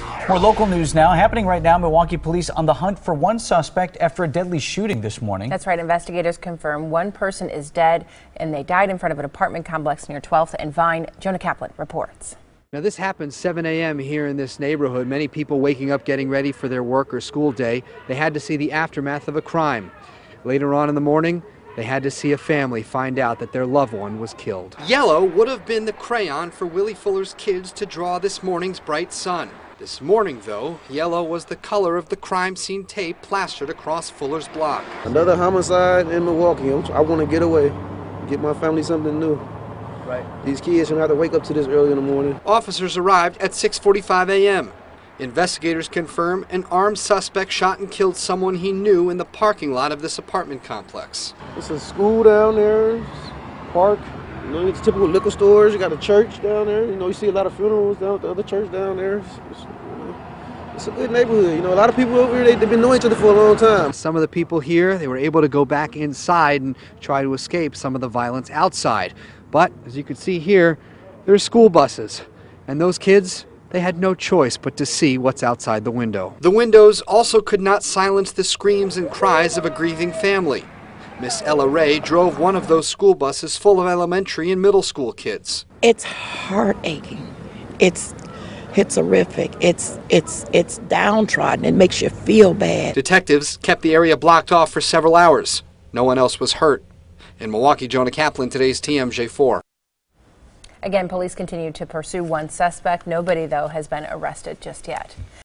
More local news now. Happening right now, Milwaukee police on the hunt for one suspect after a deadly shooting this morning. That's right. Investigators confirm one person is dead, and they died in front of an apartment complex near 12th and Vine. Jonah Kaplan reports. Now, this happened 7 a.m. here in this neighborhood. Many people waking up getting ready for their work or school day. They had to see the aftermath of a crime. Later on in the morning, they had to see a family find out that their loved one was killed. Yellow would have been the crayon for Willie Fuller's kids to draw this morning's bright sun. This morning, though, yellow was the color of the crime scene tape plastered across Fuller's block. Another homicide in Milwaukee. I want to get away, get my family something new. Right. These kids shouldn't have to wake up to this early in the morning. Officers arrived at 6:45 a.m. Investigators confirm an armed suspect shot and killed someone he knew in the parking lot of this apartment complex. It's a school down there, park. You know, it's typical liquor stores. You got a church down there. You know, you see a lot of funerals down at the other church down there. It's a good neighborhood. You know, a lot of people over here, they've been knowing each other for a long time. Some of the people here, they were able to go back inside and try to escape some of the violence outside. But as you can see here, there's school buses. And those kids, they had no choice but to see what's outside the window. The windows also could not silence the screams and cries of a grieving family. Miss Ella Ray drove one of those school buses full of elementary and middle school kids. It's heart-aching. It's horrific. It's downtrodden. It makes you feel bad. Detectives kept the area blocked off for several hours. No one else was hurt. In Milwaukee, Jonah Kaplan, today's TMJ4. Again, police continue to pursue one suspect. Nobody, though, has been arrested just yet.